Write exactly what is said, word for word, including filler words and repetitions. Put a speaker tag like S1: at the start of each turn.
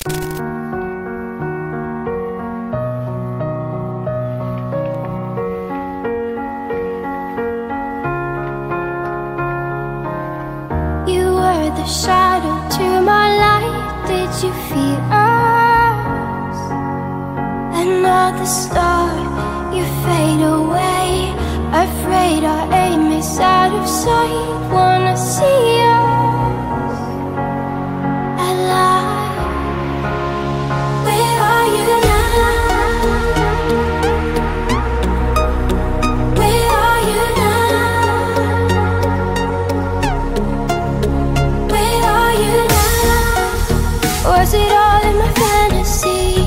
S1: The shadow to my light, did you feel us? Another star, you fade away. Afraid our aim is out of sight. Wanna see us alive. Where are you now? Where are you now? Was it all in my fantasy?